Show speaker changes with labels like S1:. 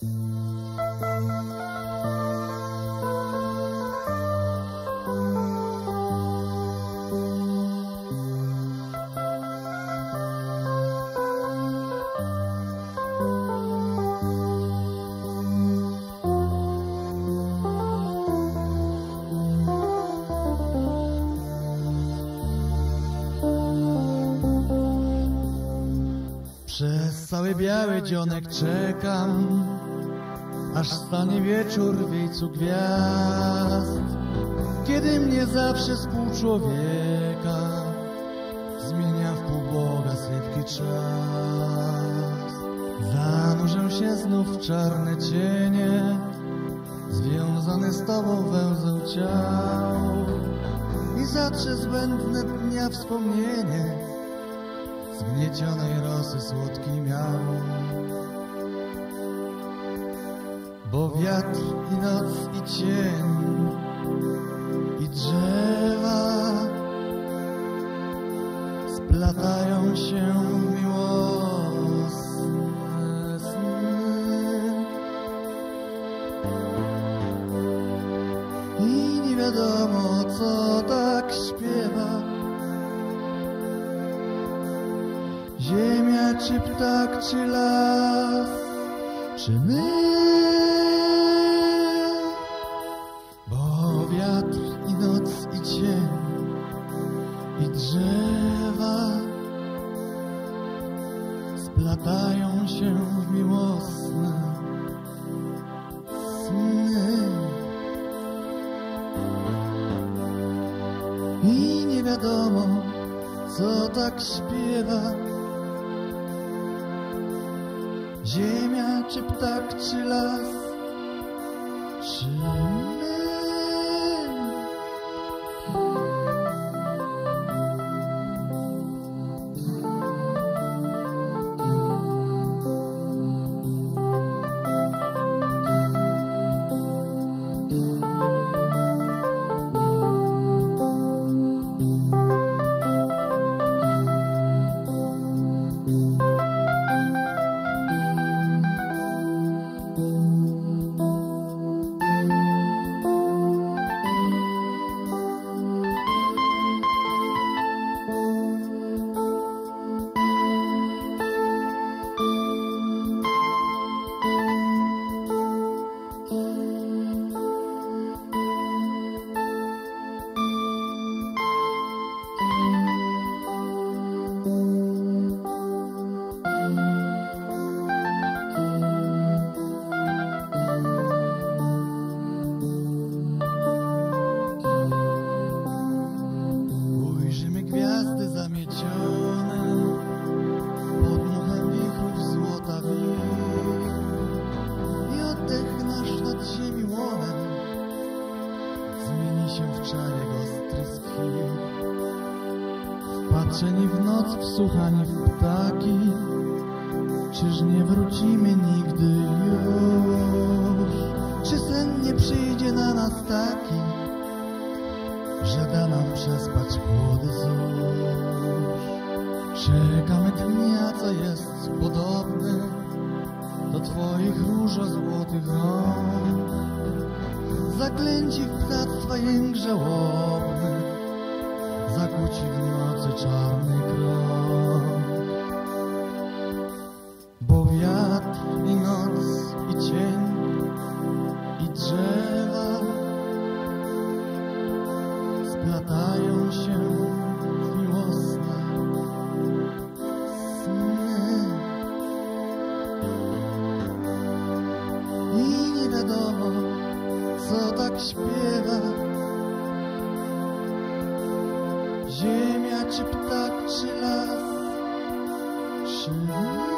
S1: Przez cały biały dzionek czekam, aż stanie wieczór w wiecu gwiazd, kiedy mnie zawsze z pół człowieka zmienia w pół Boga sypki czas. Zanurzę się znów w czarne cienie, związany z Tobą węzeł ciał, i zatrze zbędne dnia wspomnienie zgniecionej rosy słodki miał. Bo wiatr i noc i cień i drzewa splatają się w miłosne sny i nie wiadomo, co tak śpiewa, ziemia, czy ptak, czy las, czy my? Bo wiatr i noc i cień i drzewa splatają się w miłosne sny i nie wiadomo, co tak śpiewa, ziemia, czy ptak, czy las, czy my? Wpatrzeni w noc, wsłuchani w ptaki, czyż nie wrócimy nigdy już? Czy sen nie przyjdzie na nas taki, że da nam przespać chłody zórz? Czekamy dnia, co jest podobny do Twoich różo-złotych rąk, zaklęci w ptactwa jęk żałobny, zakłóci w nocy czarny krąg. Bo wiatr i noc i cień i drzewa splatają się w miłosne sny i nie wiadomo, co tak śpiewa, ziemia, czy ptak, czy las, czy